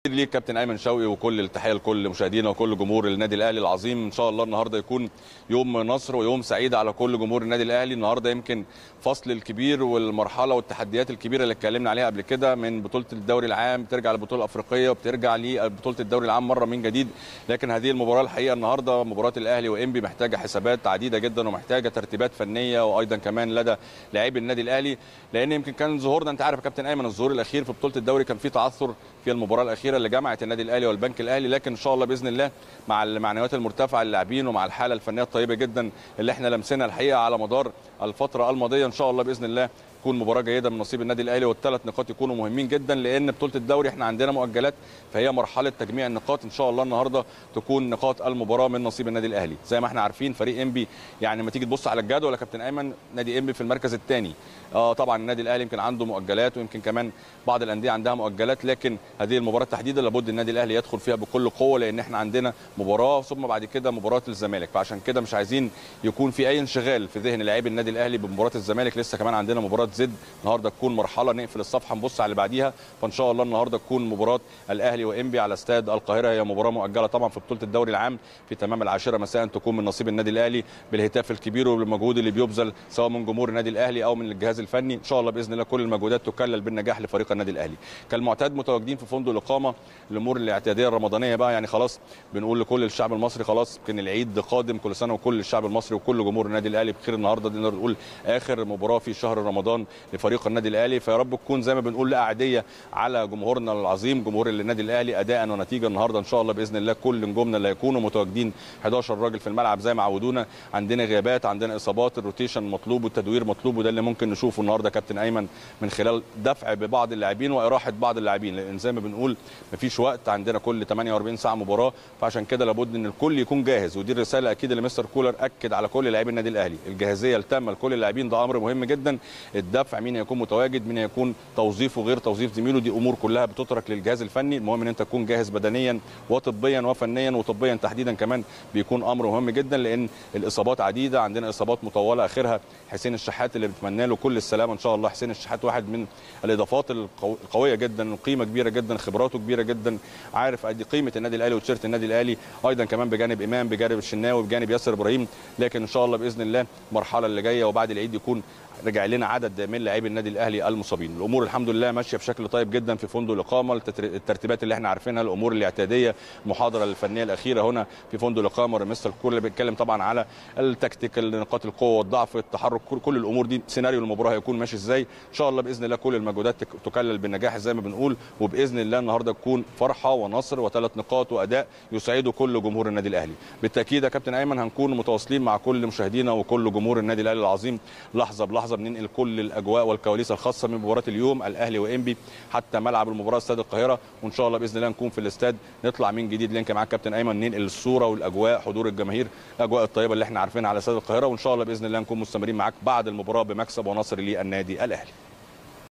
ليك كابتن ايمن شوقي، وكل التحيه لكل مشاهدينا وكل جمهور النادي الاهلي العظيم. ان شاء الله النهارده يكون يوم نصر ويوم سعيد على كل جمهور النادي الاهلي. النهارده يمكن فصل الكبير والمرحله والتحديات الكبيره اللي اتكلمنا عليها قبل كده، من بطوله الدوري العام بترجع للبطوله الافريقيه وبترجع لبطوله الدوري العام مره من جديد. لكن هذه المباراه الحقيقه النهارده مباراه الاهلي وانبي محتاجه حسابات عديده جدا ومحتاجه ترتيبات فنيه وايضا كمان لدى لاعبي النادي الاهلي، لان يمكن كان ظهورنا، انت عارف يا كابتن ايمن، الظهور الاخير في بطوله الدوري كان فيه تعثر في المباراه الاخيره اللي جمعت النادي الاهلي والبنك الاهلي. لكن ان شاء الله باذن الله مع المعنويات المرتفعه للاعبين ومع الحاله الفنيه الطيبه جدا اللي احنا لمسنا الحقيقه على مدار الفتره الماضيه، ان شاء الله باذن الله تكون مباراه جيده من نصيب النادي الاهلي، والثلاث نقاط يكونوا مهمين جدا، لان بطوله الدوري احنا عندنا مؤجلات، فهي مرحله تجميع النقاط. ان شاء الله النهارده تكون نقاط المباراه من نصيب النادي الاهلي. زي ما احنا عارفين فريق انبي، يعني لما تيجي تبص على الجدول يا كابتن ايمن، نادي انبي في المركز الثاني. طبعا النادي الاهلي يمكن عنده مؤجلات، ويمكن كمان بعض الانديه عندها مؤجلات، لكن هذه المباراه تحديدا لابد النادي الاهلي يدخل فيها بكل قوه، لان احنا عندنا مباراه ثم بعد كده مباراه الزمالك، فعشان كده مش عايزين يكون في اي انشغال في ذهن لاعبي النادي الاهلي بمباراه الزمالك. لسه كمان عندنا مباراه زد النهارده، تكون مرحله نقفل الصفحه نبص على اللي بعديها. فان شاء الله النهارده تكون مباراه الاهلي وانبي على استاد القاهره، هي مباراه مؤجله طبعا في بطوله الدوري العام في تمام 10 مساء، تكون من نصيب النادي الاهلي بالهتاف الكبير وبالمجهود اللي بيبذل سواء من جمهور النادي الاهلي او من الجهاز الفني. ان شاء الله باذن الله كل المجهودات تكلل بالنجاح لفريق النادي الاهلي. كالمعتاد متواجدين في فندق الاقامه، الامور الاعتياديه الرمضانيه بقى، يعني خلاص بنقول لكل الشعب المصري خلاص يمكن العيد قادم، كل سنه وكل الشعب المصري وكل جمهور النادي الاهلي بخير. النهارده نقدر نقول اخر مباراه في شهر رمضان لفريق النادي الاهلي، فيا رب تكون زي ما بنقول اعديه على جمهورنا العظيم جمهور النادي الاهلي اداء ونتيجه. النهارده ان شاء الله باذن الله كل نجومنا اللي هيكونوا متواجدين 11 راجل في الملعب زي ما عودونا. عندنا غيابات، عندنا اصابات، الروتيشن مطلوب والتدوير مطلوب، وده اللي ممكن نشوفه النهارده كابتن ايمن من خلال دفع ببعض اللاعبين واراحه بعض اللاعبين، لان زي ما بنقول مفيش وقت، عندنا كل 48 ساعه مباراه، فعشان كده لابد ان الكل يكون جاهز. ودي الرساله اكيد اللي مستر كولر اكد على كل لاعبي النادي الاهلي، الجاهزيه التامه لكل اللاعبين، ده امر مهم جدا. الدفع، مين هيكون متواجد، مين هيكون توظيفه غير توظيف زميله، دي امور كلها بتترك للجهاز الفني. المهم ان انت تكون جاهز بدنيا وطبيا وفنيا، وطبيا تحديدا كمان بيكون امر مهم جدا، لان الاصابات عديده، عندنا اصابات مطوله اخرها حسين الشحات اللي بنتمنى له كل السلامه ان شاء الله. حسين الشحات واحد من الاضافات القويه جدا، قيمه كبيره جدا، خبراته كبيره جدا، عارف قد قيمه النادي الاهلي وتيشيرت النادي الاهلي، ايضا كمان بجانب امام، بجانب الشناوي، بجانب ياسر ابراهيم. لكن ان شاء الله باذن الله المرحله اللي جايه وبعد العيد يكون رجع لنا عدد من لاعبي النادي الاهلي المصابين. الامور الحمد لله ماشيه بشكل طيب جدا في فندق الاقامه، الترتيبات اللي احنا عارفينها، الامور الاعتياديه، المحاضره الفنيه الاخيره هنا في فندق الاقامه، مستر كولر بيتكلم طبعا على التكتيك، نقاط القوه والضعف، التحرك، كل الامور دي، سيناريو المباراه هيكون ماشي ازاي. ان شاء الله باذن الله كل المجهودات تكلل بالنجاح زي ما بنقول، وباذن الله النهارده تكون فرحه ونصر وثلاث نقاط واداء يسعده كل جمهور النادي الاهلي. بالتاكيد يا كابتن ايمن هنكون متواصلين مع كل مشاهدينا وكل جمهور النادي الاهلي العظيم لحظه بلحظه، بننقل كل الاجواء والكواليس الخاصه من مباراه اليوم الاهلي وانبي حتى ملعب المباراه استاد القاهره، وان شاء الله باذن الله نكون في الاستاد نطلع من جديد لينك معاك كابتن ايمن، ننقل الصوره والاجواء، حضور الجماهير، الاجواء الطيبه اللي احنا عارفينها على استاد القاهره، وان شاء الله باذن الله نكون مستمرين معاك بعد المباراه بمكسب ونصر للنادي الاهلي.